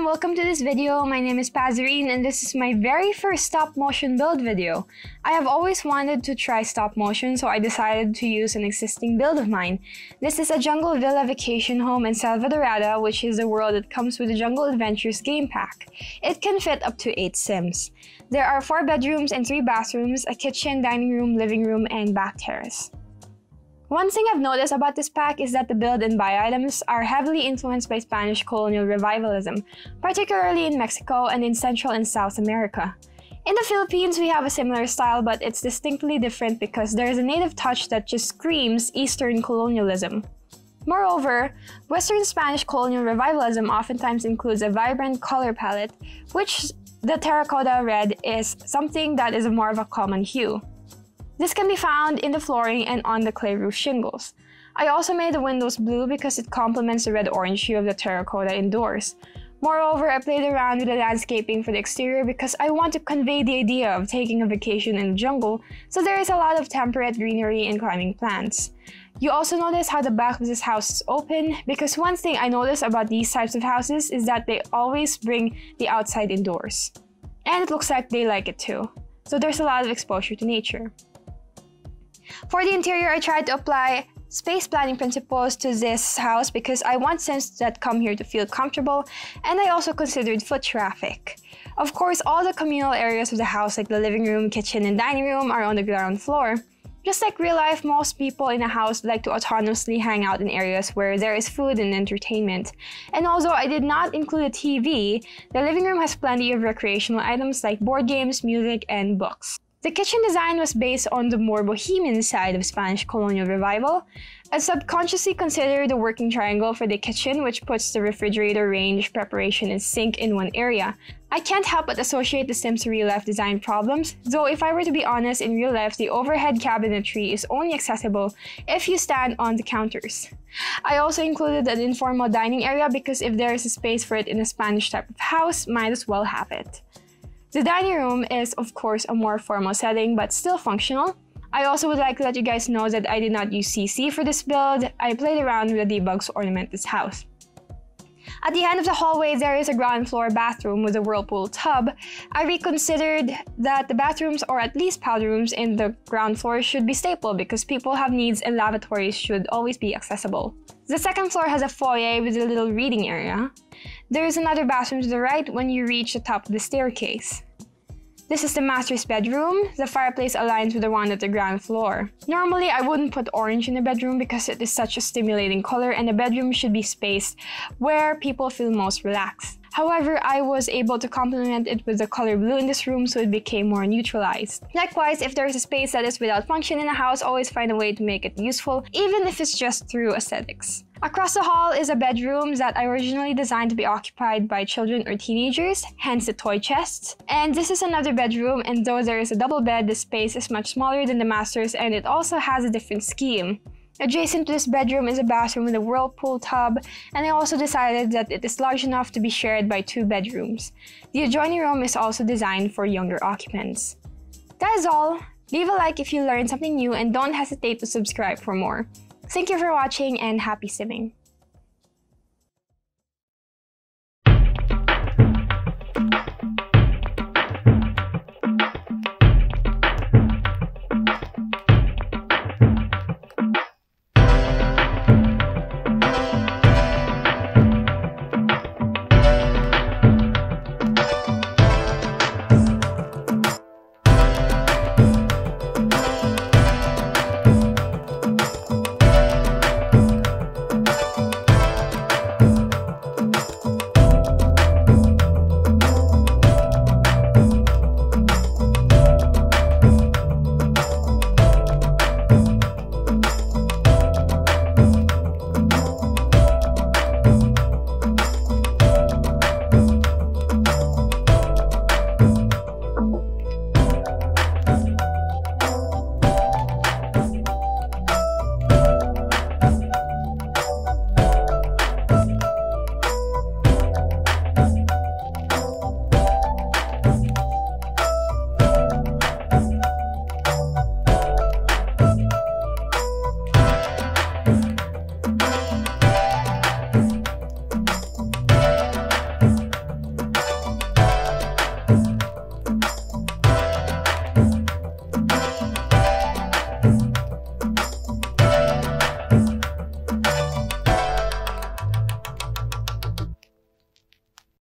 welcome to this video. My name is Pazarine and this is my very first stop motion build video. I have always wanted to try stop motion, so I decided to use an existing build of mine. This is a Jungle Villa vacation home in Salvadorada, which is the world that comes with the Jungle Adventures game pack. It can fit up to 8 Sims. There are 4 bedrooms and 3 bathrooms, a kitchen, dining room, living room, and back terrace. One thing I've noticed about this pack is that the build and buy items are heavily influenced by Spanish colonial revivalism, particularly in Mexico and in Central and South America. In the Philippines, we have a similar style, but it's distinctly different because there is a native touch that just screams Eastern colonialism. Moreover, Western Spanish colonial revivalism oftentimes includes a vibrant color palette, which the terracotta red is something that is more of a common hue. This can be found in the flooring and on the clay roof shingles. I also made the windows blue because it complements the red-orange hue of the terracotta indoors. Moreover, I played around with the landscaping for the exterior because I want to convey the idea of taking a vacation in the jungle, so there is a lot of temperate greenery and climbing plants. You also notice how the back of this house is open, because one thing I notice about these types of houses is that they always bring the outside indoors. And it looks like they like it too. So there's a lot of exposure to nature. For the interior, I tried to apply space planning principles to this house because I want Sims that come here to feel comfortable, and I also considered foot traffic. Of course, all the communal areas of the house like the living room, kitchen, and dining room are on the ground floor. Just like real life, most people in a house like to autonomously hang out in areas where there is food and entertainment. And although I did not include a TV, the living room has plenty of recreational items like board games, music, and books. The kitchen design was based on the more bohemian side of Spanish colonial revival. I subconsciously considered the working triangle for the kitchen, which puts the refrigerator, range, preparation, and sink in one area. I can't help but associate the Sims to real-life design problems, though if I were to be honest, in real life, the overhead cabinetry is only accessible if you stand on the counters. I also included an informal dining area because if there is a space for it in a Spanish type of house, might as well have it. The dining room is, of course, a more formal setting, but still functional. I also would like to let you guys know that I did not use CC for this build. I played around with the debugs to ornament this house. At the end of the hallway, there is a ground floor bathroom with a whirlpool tub. I reconsidered that the bathrooms, or at least powder rooms, in the ground floor should be staple because people have needs and lavatories should always be accessible. The second floor has a foyer with a little reading area. There is another bathroom to the right when you reach the top of the staircase. This is the master's bedroom. The fireplace aligns with the one at the ground floor. Normally, I wouldn't put orange in the bedroom because it is such a stimulating color and the bedroom should be spaced where people feel most relaxed. However, I was able to complement it with the color blue in this room so it became more neutralized. Likewise, if there is a space that is without function in a house, always find a way to make it useful, even if it's just through aesthetics. Across the hall is a bedroom that I originally designed to be occupied by children or teenagers, hence the toy chests. And this is another bedroom, and though there is a double bed, the space is much smaller than the master's and it also has a different scheme. Adjacent to this bedroom is a bathroom with a whirlpool tub, and I also decided that it is large enough to be shared by 2 bedrooms. The adjoining room is also designed for younger occupants. That is all. Leave a like if you learned something new and don't hesitate to subscribe for more. Thank you for watching and happy simming!